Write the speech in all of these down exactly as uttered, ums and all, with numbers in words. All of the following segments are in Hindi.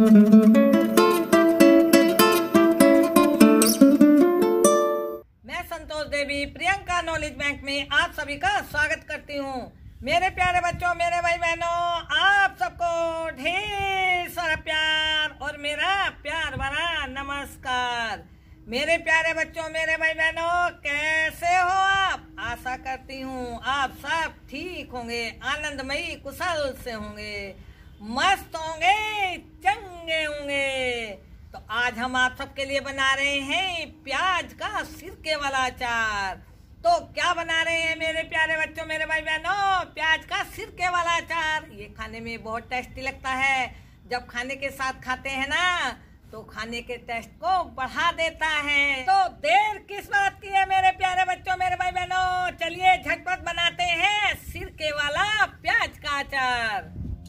मैं संतोष देवी प्रियंका नॉलेज बैंक में आप सभी का स्वागत करती हूँ। मेरे प्यारे बच्चों, मेरे भाई बहनों, आप सबको ढेर सारा प्यार और मेरा प्यार भरा नमस्कार। मेरे प्यारे बच्चों, मेरे भाई बहनों, कैसे हो आप? आशा करती हूँ आप सब ठीक होंगे, आनंदमयी कुशल से होंगे, मस्त होंगे, चंगे होंगे। तो आज हम आप सबके लिए बना रहे हैं प्याज का सिरके वाला अचार। तो क्या बना रहे हैं मेरे प्यारे बच्चों, मेरे भाई बहनों? प्याज का सिरके वाला अचार। ये खाने में बहुत टेस्टी लगता है। जब खाने के साथ खाते हैं ना, तो खाने के टेस्ट को बढ़ा देता है। तो देर किस बात की है मेरे प्यारे बच्चों, मेरे भाई बहनों? चलिए झटपट बनाते हैं सिरके वाला प्याज का अचार।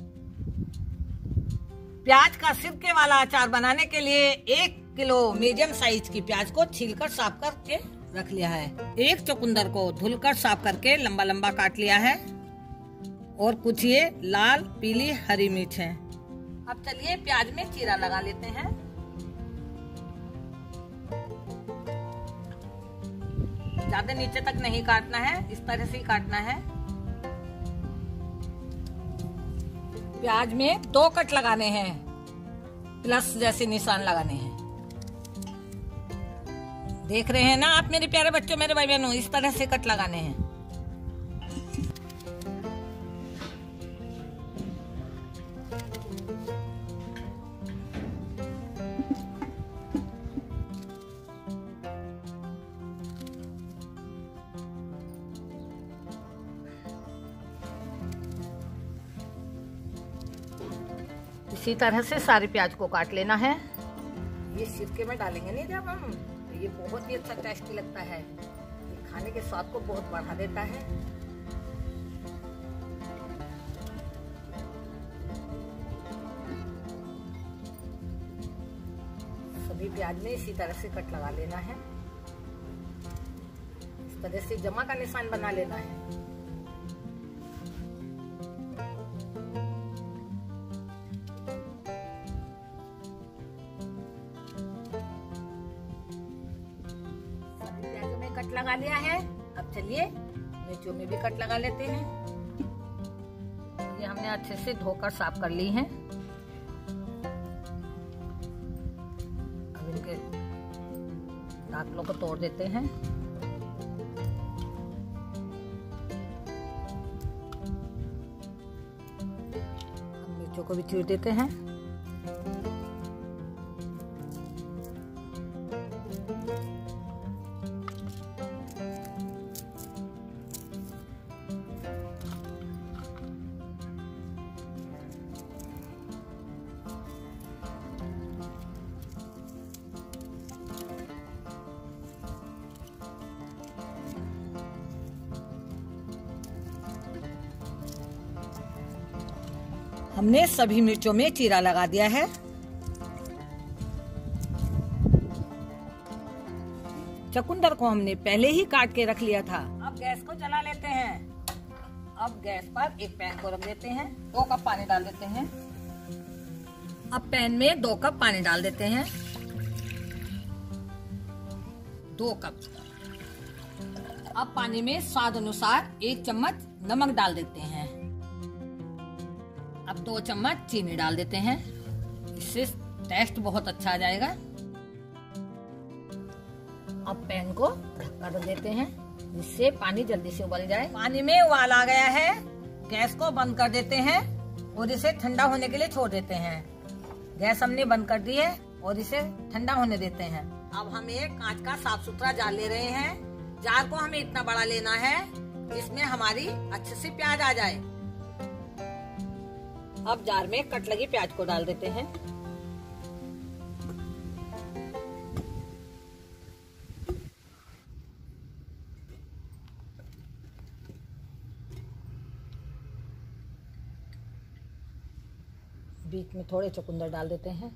प्याज का सिरके वाला अचार बनाने के लिए एक किलो मीडियम साइज की प्याज को छीलकर साफ करके रख लिया है। एक चुकंदर को धुलकर साफ करके लंबा लंबा काट लिया है और कुछ ये लाल पीली हरी मिर्च है। अब चलिए प्याज में चीरा लगा लेते हैं। ज्यादा नीचे तक नहीं काटना है, इस तरह से ही काटना है। प्याज में दो कट लगाने हैं, प्लस जैसे निशान लगाने हैं। देख रहे हैं ना आप मेरे प्यारे बच्चों, मेरे भाई बहनों? इस तरह से कट लगाने हैं। इसी तरह से सारे प्याज को काट लेना है। ये सिरके में डालेंगे नहीं जब हम, तो ये बहुत ही अच्छा टेस्टी लगता है। ये खाने के स्वाद को बहुत बढ़ा देता है। सभी प्याज में इसी तरह से कट लगा लेना है। इस तरह से जमा का निशान बना लेना है। कट लगा लिया है। अब चलिए मिर्चों में भी कट लगा लेते हैं। ये हमने अच्छे से धोकर साफ कर ली हैं। अब इनके दांतों को तोड़ देते हैं। अब मिर्चों को भी चीर देते हैं। हमने सभी मिर्चों में चीरा लगा दिया है। चुकंदर को हमने पहले ही काट के रख लिया था। अब गैस को जला लेते हैं। अब गैस पर एक पैन को रख देते हैं। दो कप पानी डाल देते हैं। अब पैन में दो कप पानी डाल देते हैं। दो कप। अब पानी में स्वाद अनुसार एक चम्मच नमक डाल देते हैं। अब दो चम्मच चीनी डाल देते हैं। इससे टेस्ट बहुत अच्छा आ जाएगा। अब पैन को ढककर रख देते हैं, जिससे पानी जल्दी से उबल जाए। पानी में उबाल आ गया है। गैस को बंद कर देते हैं और इसे ठंडा होने के लिए छोड़ देते हैं। गैस हमने बंद कर दी है और इसे ठंडा होने देते हैं। अब हम एक कांच का साफ सुथरा जार ले रहे हैं। जार को हमें इतना बड़ा लेना है जिसमें हमारी अच्छे से प्याज आ जाए। अब जार में कट लगी प्याज को डाल देते हैं। बीच में थोड़े चुकंदर डाल देते हैं।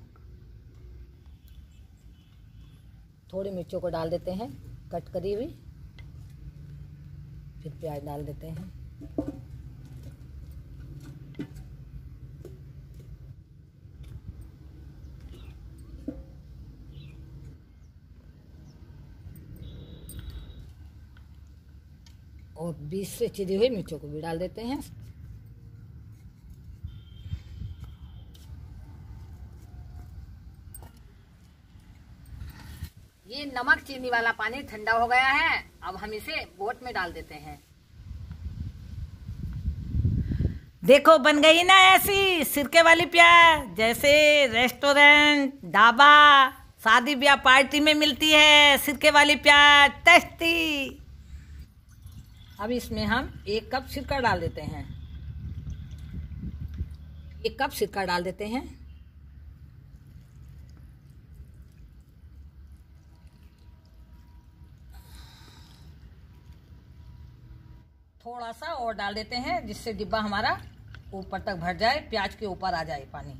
थोड़ी मिर्चों को डाल देते हैं कट करी हुई। फिर प्याज डाल देते हैं। और बीच से चिरी हुई मिर्चों को भी डाल देते हैं। ये नमक चीनी वाला पानी ठंडा हो गया है, अब हम इसे बोट में डाल देते हैं। देखो बन गई ना ऐसी सिरके वाली प्याज, जैसे रेस्टोरेंट, ढाबा, शादी ब्याह पार्टी में मिलती है सिरके वाली प्याज, टेस्टी। अब इसमें हम एक कप सिरका डाल देते हैं, एक कप सिरका डाल देते हैं। थोड़ा सा और डाल देते हैं जिससे डिब्बा हमारा ऊपर तक भर जाए, प्याज के ऊपर आ जाए पानी।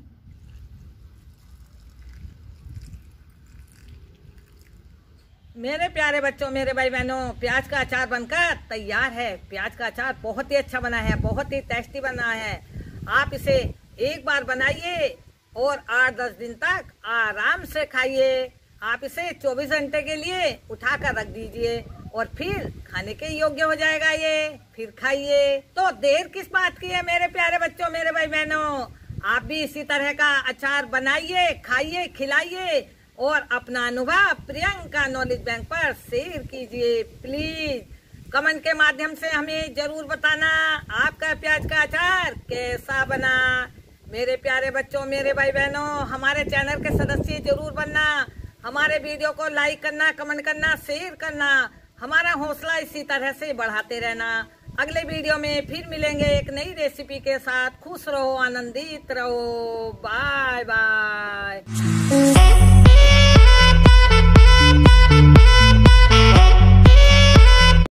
मेरे प्यारे बच्चों, मेरे भाई बहनों, प्याज का अचार बनकर तैयार है। प्याज का अचार बहुत ही अच्छा बना है, बहुत ही टेस्टी बना है। आप इसे एक बार बनाइए और आठ दस दिन तक आराम से खाइए। आप इसे चौबीस घंटे के लिए उठा कर रख दीजिए और फिर खाने के योग्य हो जाएगा ये। फिर खाइए। तो देर किस बात की है मेरे प्यारे बच्चों, मेरे भाई बहनों, आप भी इसी तरह का अचार बनाइए, खाइए, खिलाइए और अपना अनुभव प्रियंका नॉलेज बैंक पर शेयर कीजिए। प्लीज कमेंट के माध्यम से हमें जरूर बताना आपका प्याज का अचार कैसा बना। मेरे प्यारे बच्चों, मेरे भाई बहनों, हमारे चैनल के सदस्य जरूर बनना। हमारे वीडियो को लाइक करना, कमेंट करना, शेयर करना, हमारा हौसला इसी तरह से बढ़ाते रहना। अगले वीडियो में फिर मिलेंगे एक नई रेसिपी के साथ। खुश रहो, आनंदित रहो। Bye bye.